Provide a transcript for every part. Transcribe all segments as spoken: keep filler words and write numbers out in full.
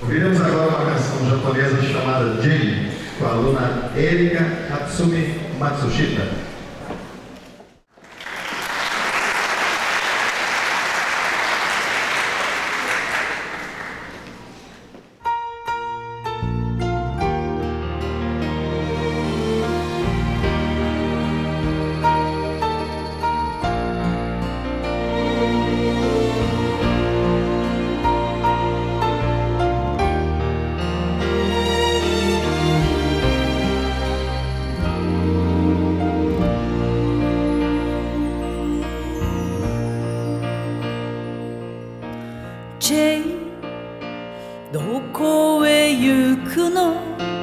Ouviremos agora uma canção japonesa chamada Jane, com a aluna Erika Hatsumi Matsushita. ジェイ、どこへ行くの？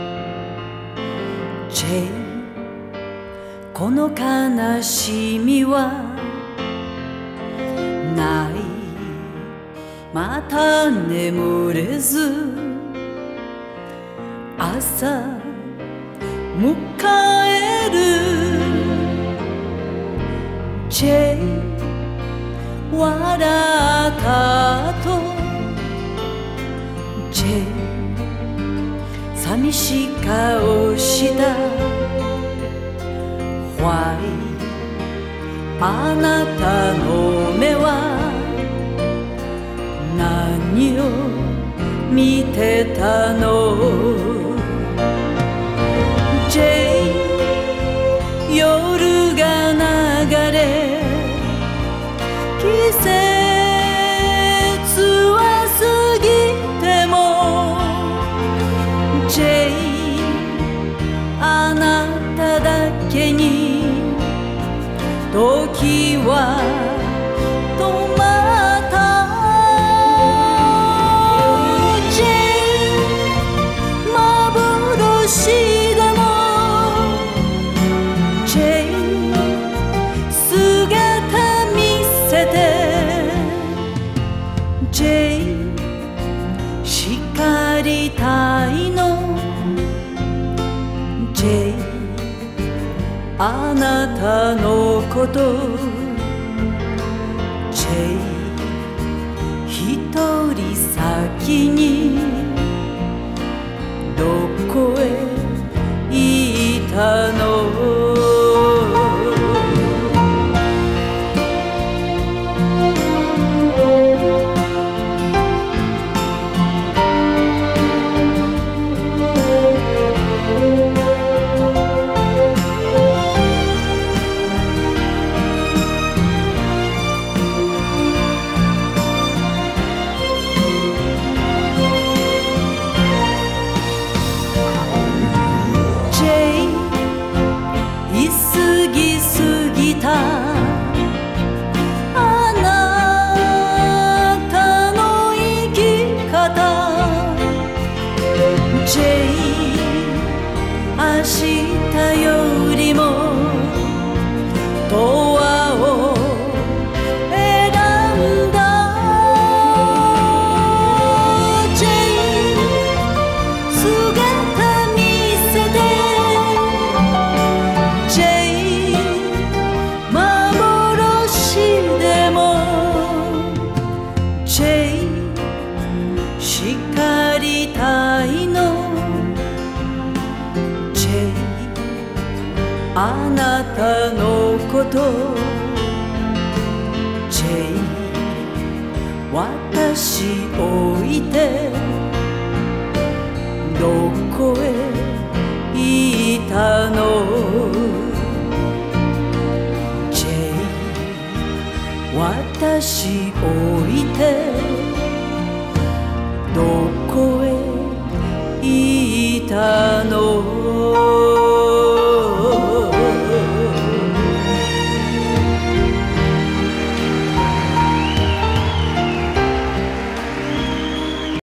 ジェイ、この悲しみはない。また眠れず朝迎える。ジェイ、笑った後ジェイ、寂しい顔した。Why、あなたの目は何を見てたの？ジェイ、夜が流れ季節は過ぎてもジェイ、あなただけに時は止まった。ジェイ、幻でもジェイ、ジェイ、叱りたいの？ジェイ、あなたのことジェイ、一人先にどこへ行ったの？あなたの生き方ジェイ、明日よりも永遠を選んだ。ジェイ、姿見せてジェイ、ジェイ、叱りたいの？ジェイ、あなたのことジェイ、私置いてどこへ行ったの？